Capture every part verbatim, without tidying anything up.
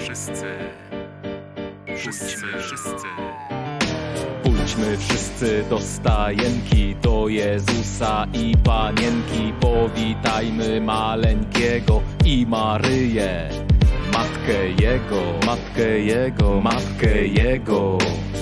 wszyscy, pójdźmy wszyscy. Pójdźmy wszyscy do stajenki, do Jezusa i Panienki. Powitajmy maleńkiego i Maryję, matkę Jego, matkę Jego, matkę Jego.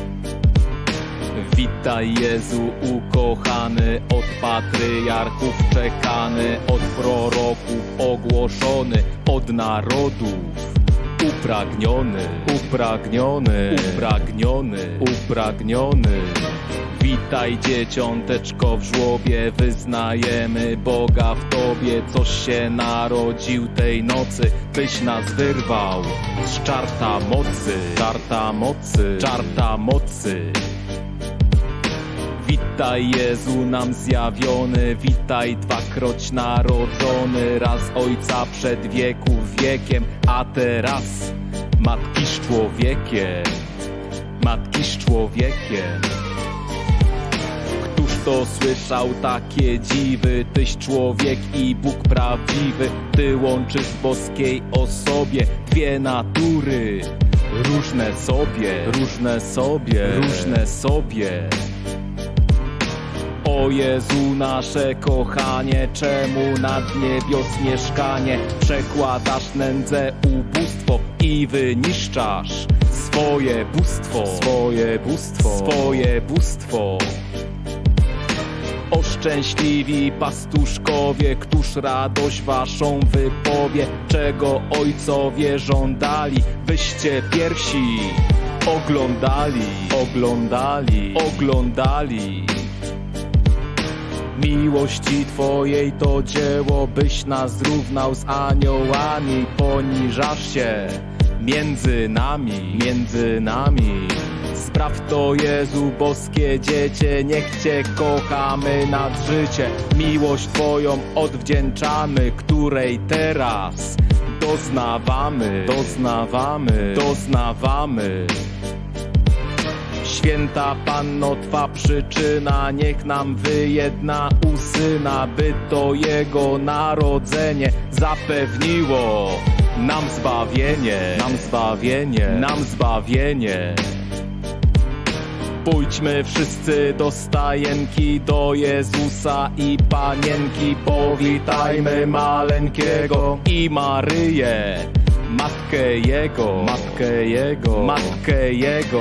Witaj Jezu ukochany, od patriarchów czekany, od proroków ogłoszony, od narodów upragniony, upragniony, upragniony, upragniony. Witaj dzieciąteczko w żłobie, wyznajemy Boga w Tobie, coś się narodził tej nocy, byś nas wyrwał z czarta mocy, czarta mocy, czarta mocy. Witaj Jezu nam zjawiony, witaj dwakroć narodzony, raz Ojca przed wieków wiekiem, a teraz matki z człowiekiem, matki z człowiekiem. Któż to słyszał takie dziwy, Tyś człowiek i Bóg prawdziwy, Ty łączysz w boskiej osobie dwie natury, różne sobie, różne sobie, różne sobie. O Jezu nasze kochanie, czemu na niebios mieszkanie przekładasz nędzę, ubóstwo i wyniszczasz swoje bóstwo, swoje bóstwo, swoje bóstwo. O szczęśliwi pastuszkowie, któż radość waszą wypowie, czego ojcowie żądali, byście piersi oglądali, oglądali, oglądali. Miłości Twojej to dzieło, byś nas zrównał z aniołami. Poniżasz się między nami, między nami. Spraw to Jezu boskie dziecię, niech Cię kochamy nad życie. Miłość Twoją odwdzięczamy, której teraz doznawamy, doznawamy, doznawamy. Święta Panno Twa przyczyna, niech nam wyjedna u Syna, by to Jego narodzenie zapewniło nam zbawienie, nam zbawienie, nam zbawienie. Pójdźmy wszyscy do stajenki, do Jezusa i Panienki. Powitajmy maleńkiego i Maryję, matkę Jego, matkę Jego, matkę Jego.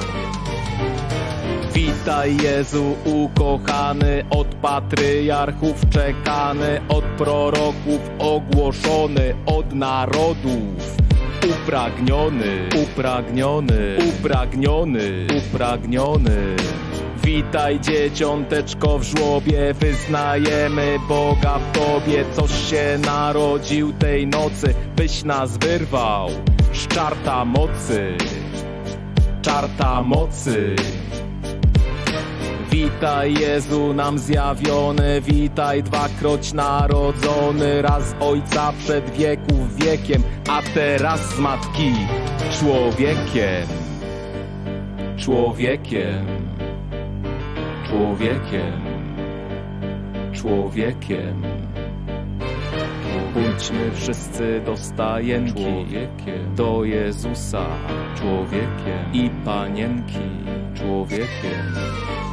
Witaj Jezu ukochany, od patriarchów czekany, od proroków ogłoszony, od narodów upragniony, upragniony, upragniony, upragniony. Witaj dzieciąteczko w żłobie, wyznajemy Boga w Tobie, coś się narodził tej nocy, byś nas wyrwał z czarta mocy, czarta mocy. Witaj Jezu nam zjawiony, witaj dwakroć narodzony, raz Ojca przed wieków wiekiem, a teraz z matki człowiekiem, człowiekiem, człowiekiem, człowiekiem. Pójdźmy wszyscy do stajenki, człowiekiem, do Jezusa, człowiekiem i Panienki, człowiekiem.